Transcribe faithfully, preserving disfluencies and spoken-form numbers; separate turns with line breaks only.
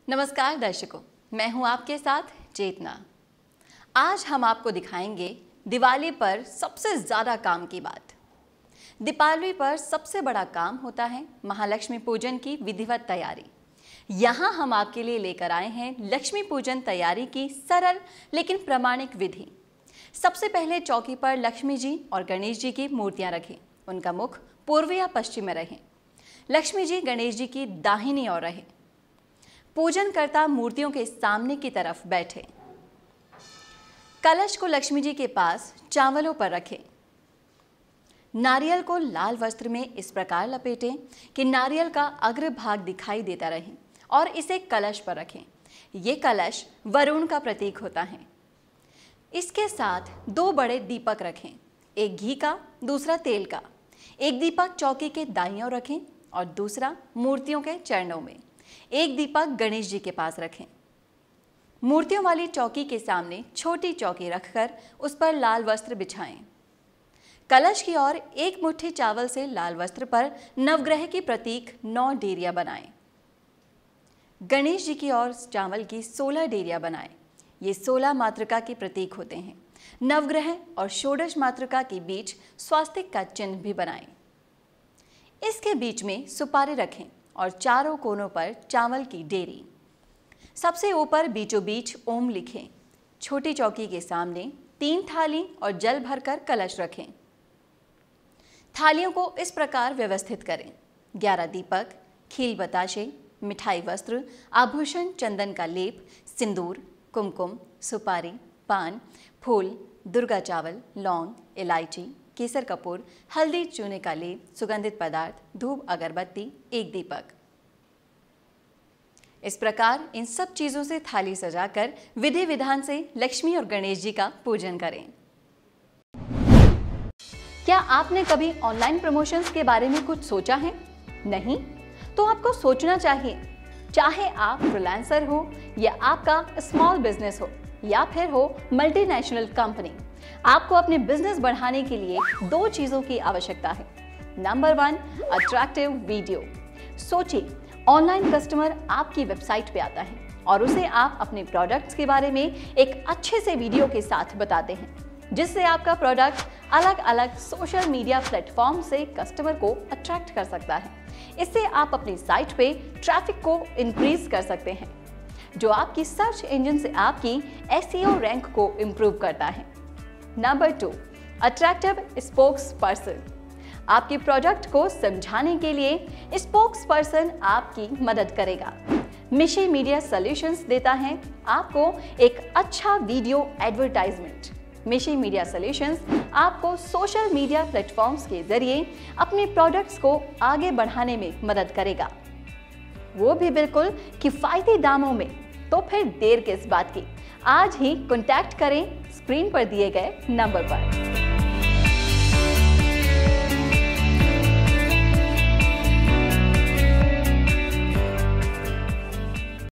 नमस्कार दर्शकों, मैं हूं आपके साथ चेतना। आज हम आपको दिखाएंगे दिवाली पर सबसे ज़्यादा काम की बात। दीपावली पर सबसे बड़ा काम होता है महालक्ष्मी पूजन की विधिवत तैयारी। यहाँ हम आपके लिए लेकर आए हैं लक्ष्मी पूजन तैयारी की सरल लेकिन प्रामाणिक विधि। सबसे पहले चौकी पर लक्ष्मी जी और गणेश जी की मूर्तियाँ रखें। उनका मुख पूर्व या पश्चिम में रहे। लक्ष्मी जी गणेश जी की दाहिनी ओर रहे। पूजन करता मूर्तियों के सामने की तरफ बैठे। कलश को लक्ष्मी जी के पास चावलों पर रखें। नारियल को लाल वस्त्र में इस प्रकार लपेटें कि नारियल का अग्र भाग दिखाई देता रहे और इसे कलश पर रखें। ये कलश वरुण का प्रतीक होता है। इसके साथ दो बड़े दीपक रखें, एक घी का, दूसरा तेल का। एक दीपक चौकी के दाईं ओर रखें और दूसरा मूर्तियों के चरणों में। एक दीपक गणेश जी के पास रखें। मूर्तियों वाली चौकी के सामने छोटी चौकी रखकर उस पर लाल वस्त्र बिछाएं। कलश की ओर एक मुट्ठी चावल से लाल वस्त्र पर नवग्रह की प्रतीक नौ डेरिया बनाएं। गणेश जी की ओर चावल की सोलह डेरिया बनाएं। ये सोलह मातृका के प्रतीक होते हैं। नवग्रह और षोडश मातृका के बीच स्वास्तिक का चिन्ह भी बनाएं। इसके बीच में सुपारी रखें और चारों कोनों पर चावल की डेरी। सबसे ऊपर बीचों बीच ओम लिखें। छोटी चौकी के सामने तीन थाली और जल भरकर कलश रखें। थालियों को इस प्रकार व्यवस्थित करें। ग्यारह दीपक, खील बताशे, मिठाई वस्त्र, आभूषण, चंदन का लेप, सिंदूर, कुमकुम, सुपारी, पान, फूल, दुर्गा चावल, लौंग, इलायची, केसर कपूर, हल्दी, चूने का लेप, सुगंधित पदार्थ, धूप, अगरबत्ती, एक दीपक। इस प्रकार इन सब चीजों से थाली सजाकर विधि विधान से लक्ष्मी और गणेश जी का पूजन करें। क्या आपने कभी ऑनलाइन प्रमोशंस के बारे में कुछ सोचा है? नहीं? तो आपको सोचना चाहिए। चाहे आप फ्रीलांसर हो या आपका स्मॉल बिजनेस हो या फिर हो मल्टीनेशनल कंपनी, आपको अपने बिजनेस बढ़ाने के लिए दो चीजों की आवश्यकता है। Number one, attractive video. सोचिए, ऑनलाइन कस्टमर आपकी वेबसाइट पे आता है और उसे आप अपने प्रोडक्ट्स के बारे में एक अच्छे से वीडियो के साथ बताते हैं, जिससे आपका प्रोडक्ट अलग अलग सोशल मीडिया प्लेटफॉर्म से कस्टमर को अट्रैक्ट कर सकता है। इससे आप अपनी साइट पे ट्रैफिक को इंक्रीज कर सकते हैं, जो आपकी सर्च इंजन से आपकी एसईओ रैंक को इम्प्रूव करता है। Number two, attractive spokesperson. आपके प्रोडक्ट को समझाने के लिए स्पोक्स पर्सन आपकी मदद करेगा। मिशी मीडिया सॉल्यूशंस देता है आपको एक अच्छा video advertisement. Mishi media solutions आपको सोशल मीडिया प्लेटफॉर्म्स के जरिए अपने प्रोडक्ट्स को आगे बढ़ाने में मदद करेगा, वो भी बिल्कुल किफायती दामों में। तो फिर देर किस बात की, आज ही कॉन्टैक्ट करें स्क्रीन पर दिए गए नंबर पर।